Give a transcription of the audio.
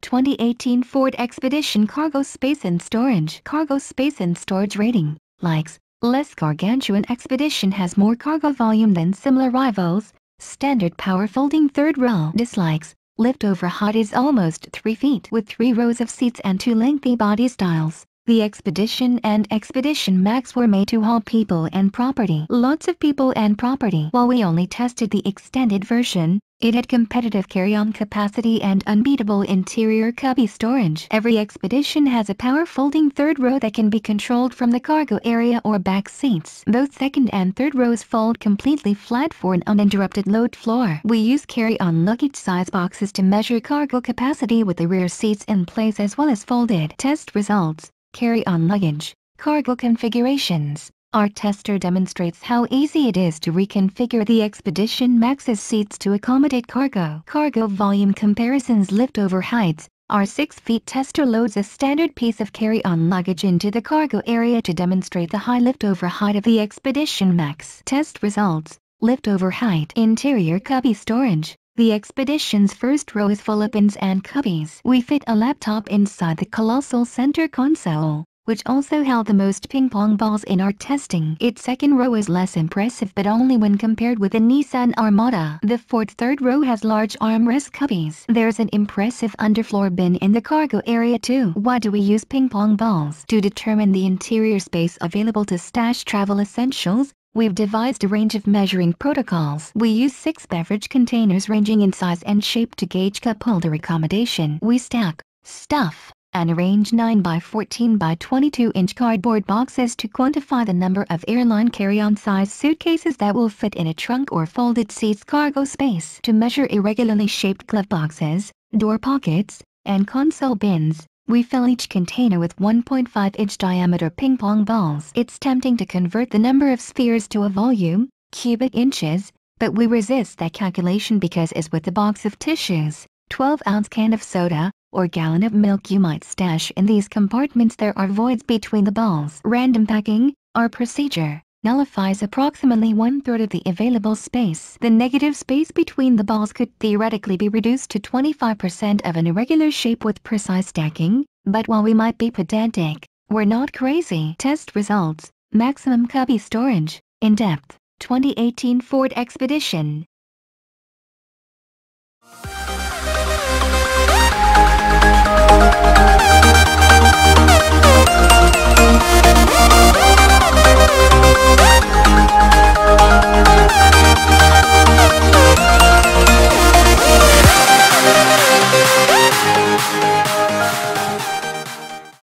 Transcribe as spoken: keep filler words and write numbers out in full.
twenty eighteen Ford Expedition Cargo Space and Storage. Cargo Space and Storage Rating. Likes. Less gargantuan Expedition has more cargo volume than similar rivals. Standard power folding third row. Dislikes. Liftover height is almost three feet with three rows of seats and two lengthy body styles. The Expedition and Expedition Max were made to haul people and property. Lots of people and property. While we only tested the extended version, it had competitive carry-on capacity and unbeatable interior cubby storage. Every Expedition has a power folding third row that can be controlled from the cargo area or back seats. Both second and third rows fold completely flat for an uninterrupted load floor. We use carry-on luggage-size boxes to measure cargo capacity with the rear seats in place as well as folded. Test results. Carry-on luggage. Cargo configurations. Our tester demonstrates how easy it is to reconfigure the Expedition Max's seats to accommodate cargo. Cargo volume comparisons. Liftover heights. Our six feet tester loads a standard piece of carry-on luggage into the cargo area to demonstrate the high liftover height of the Expedition Max. Test results. Liftover height. Interior cubby storage. The Expedition's first row is full of bins and cubbies. We fit a laptop inside the colossal center console, which also held the most ping-pong balls in our testing. Its second row is less impressive but only when compared with the Nissan Armada. The Ford third row has large armrest cubbies. There's an impressive underfloor bin in the cargo area too. Why do we use ping-pong balls? To determine the interior space available to stash travel essentials, we've devised a range of measuring protocols. We use six beverage containers ranging in size and shape to gauge cup holder accommodation. We stack, stuff, and arrange nine by fourteen by twenty-two inch cardboard boxes to quantify the number of airline carry-on size suitcases that will fit in a trunk or folded seats cargo space. To measure irregularly shaped glove boxes, door pockets, and console bins, we fill each container with one point five inch diameter ping-pong balls. It's tempting to convert the number of spheres to a volume, cubic inches, but we resist that calculation because as with a box of tissues, twelve ounce can of soda, or gallon of milk you might stash in these compartments, there are voids between the balls. Random packing, our procedure, nullifies approximately one-third of the available space. The negative space between the balls could theoretically be reduced to twenty-five percent of an irregular shape with precise stacking, but while we might be pedantic, we're not crazy. Test results. Maximum cubby storage. In depth. twenty eighteen Ford Expedition.